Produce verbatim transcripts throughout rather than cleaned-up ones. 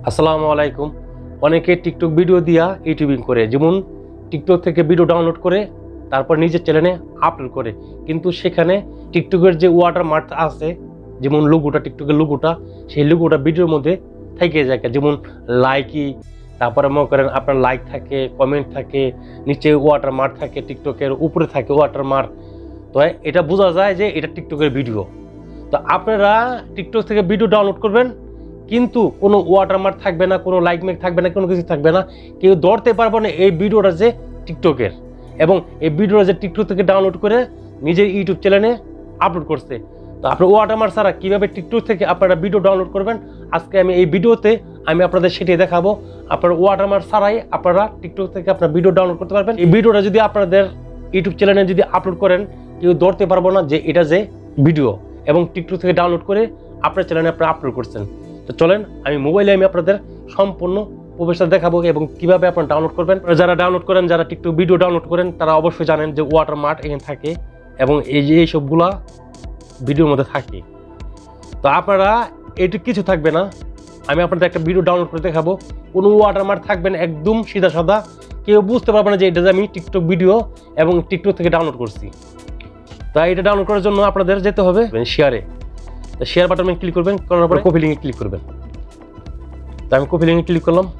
আসসালামু আলাইকুম। অনেকে টিকটক ভিডিও দিয়া ইউটিউবিং করে, যেমন টিকটক থেকে ভিডিও ডাউনলোড করে তারপর নিজের চ্যানেলে আপলোড করে, কিন্তু সেখানে টিকটকের যে ওয়াটারমার্ক আছে, যেমন লোগোটা, টিকটকের লোগোটা, সেই লোগোটা ভিডিওর মধ্যে থেকে যায়। যেমন লাইকি, তারপরে মনে করেন আপনার লাইক থাকে, কমেন্ট থাকে, নিচে ওয়াটারমার্ক থাকে, টিকটকের উপরে থাকে ওয়াটারমার্ক। তো এটা বোঝা যায় যে এটা টিকটকের ভিডিও। তো আপনারা টিকটক থেকে ভিডিও ডাউনলোড করবেন, কিন্তু কোনো ওয়াটারমার্ক থাকবে না, কোনো লাইক মেক থাকবে না, কোনো কিছু থাকবে না, কেউ ধরতে পারবে না এই ভিডিওটা যে টিকটকের, এবং এই ভিডিওটা যে টিকটক থেকে ডাউনলোড করে নিজের ইউটিউব চ্যানেলে আপলোড করছে। তো আপনার ওয়াটারমার্ক ছাড়া কীভাবে টিকটক থেকে আপনারা ভিডিও ডাউনলোড করবেন, আজকে আমি এই ভিডিওতে আমি আপনাদের সেটাই দেখাবো। আপনার ওয়াটারমার্ক ছাড়াই আপনারা টিকটক থেকে আপনার ভিডিও ডাউনলোড করতে পারবেন। এই ভিডিওটা যদি আপনাদের ইউটিউব চ্যানেলে যদি আপলোড করেন, কেউ ধরতে পারবো না যে এটা যে ভিডিও, এবং টিকটক থেকে ডাউনলোড করে আপনার চ্যানেলে আপনারা আপলোড করছেন। তো চলেন আমি মোবাইলে আমি আপনাদের সম্পূর্ণ প্রসেসটা দেখাবো এবং কিভাবে আপনারা ডাউনলোড করবেন। যারা ডাউনলোড করেন, যারা টিকটক ভিডিও ডাউনলোড করেন, তারা অবশ্যই জানেন যে ওয়াটারমার্ক এখানে থাকে এবং এই যে এইসবগুলা ভিডিওর মধ্যে থাকে। তো আপনারা এইটুকু কিছু থাকবে না, আমি আপনাদের একটা ভিডিও ডাউনলোড করে দেখাবো, কোনো ওয়াটারমার্ক থাকবে না, একদম সিধা সাদা, কেউ বুঝতে পারবে না যে এটা যে আমি টিকটক ভিডিও এবং টিকটক থেকে ডাউনলোড করছি। তাই এটা ডাউনলোড করার জন্য আপনাদের যেতে হবে শেয়ারে। তো শেয়ার বাটনে ক্লিক করবেন, করার পরে কপি লিঙ্কে ক্লিক করবেন। তো আমি কপি লিঙ্কে ক্লিক করলাম।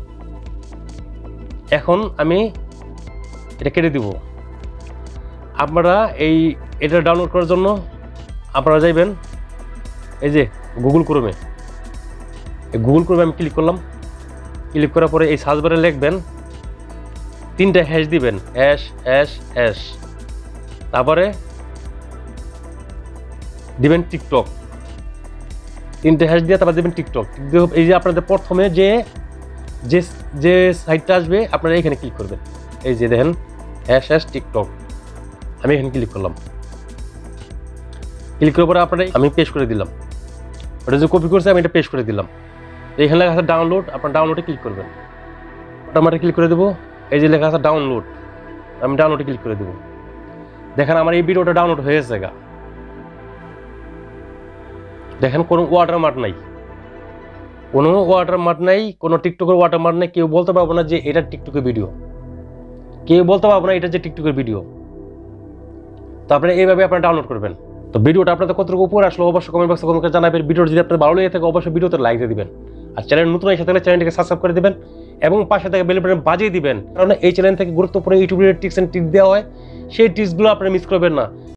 এখন আমি এটা কেটে দিব। আপনারা এই এটা ডাউনলোড করার জন্য আপনারা যাইবেন এই যে গুগল ক্রোমে, এই গুগল ক্রোমে আমি ক্লিক করলাম। ক্লিক করার পরে এই সার্চ বারে লিখবেন, তিনটা হ্যাশ দিবেন, হ্যাশ হ্যাশ হ্যাশ, তারপরে দিবেন টিকটক, তিনটে হ্যাশ দিয়ে তারপর দেবেন টিকটক। এই যে আপনাদের প্রথমে যে যে সাইটটা আসবে আপনারা এখানে ক্লিক করবেন, এই যে দেখেন হ্যাশ হ্যাশ টিকটক, আমি এখানে ক্লিক করলাম। ক্লিক করার পরে আপনারা আমি পেস্ট করে দিলাম, ওটা যে কপি করছে আমি এটা পেস্ট করে দিলাম। এখানে লেখা আছে ডাউনলোড, আপনার ডাউনলোডে ক্লিক করবেন। ওটা ক্লিক করে দেবো, এই যে লেখা আছে ডাউনলোড, আমি ডাউনলোডে ক্লিক করে দেবো। দেখেন আমার এই ভিডিওটা ডাউনলোড হয়ে গেছে গা। দেখেন কোনো ওয়াটারমার্ক নাই, কোনো ওয়াটারমার্ক নাই, কোনো টিকটকের ওয়াটারমার্ক নেই, কেউ বলতে পারবো না যে এটা টিকটকের ভিডিও, কেউ বলতে পারবো না এটা যে টিকটকের ভিডিও। তারপরে এইভাবে আপনারা ডাউনলোড করবেন। তো ভিডিওটা আপনাদের কতটুকু উপরে আসলো অবশ্যই কমেন্ট বক্সে কমেন্ট করে জানাবেন। ভিডিওটা যদি আপনাদের ভালো লেগে থাকে অবশ্যই ভিডিওতে লাইক দিয়ে দিবেন, আর চ্যানেল নতুন এসে থাকলে চ্যানেলটিকে সাবস্ক্রাইব করে দিবেন এবং পাশে থেকে বেল বাটন বাজিয়ে দিবেন, কারণ এই চ্যানেল থেকে গুরুত্বপূর্ণ ইউটিউবের টিপস এন্ড ট্রিক দেওয়া হয়, সেই টিপসগুলো আপনারা মিস করবেন না।